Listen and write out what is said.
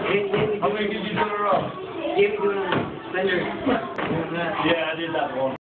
How many did you do in a row? Jamie doing Slender. Yeah, I did that one.